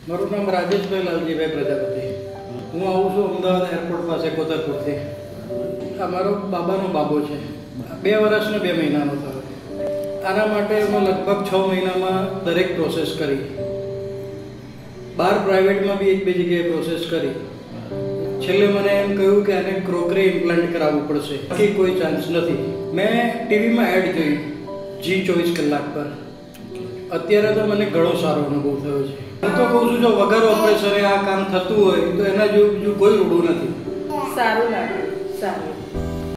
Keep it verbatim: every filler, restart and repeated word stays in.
મારું નામ રાજેશભાઈ લાલજીભાઈ પ્રજાપતિ. હું આવું છું અમદાવાદ એરપોર્ટ પાસે કોતરપુરથી. આ મારો બાબાનો બાબો છે, બે વર્ષને બે મહિનાનો થયો. આના માટે મેં લગભગ છ મહિનામાં દરેક પ્રોસેસ કરી. બહાર પ્રાઇવેટમાં બી એક બે જગ્યાએ પ્રોસેસ કરી. છેલ્લે મને એમ કહ્યું કે આને ક્રોકરી ઇમ્પ્લાન્ટ કરાવવું પડશે, બાકી કોઈ ચાન્સ નથી. મેં ટીવીમાં એડ જોઈ જી ચોવીસ કલાક પર. અત્યારે તો મને ઘણો સારો અનુભવ થયો છે. હું તો કહું છું, જો વગર ઓપરેશને આ કામ થતું હોય તો એના જેવું બીજું કોઈ રૂડું નથી. સારું લાગે, સારું.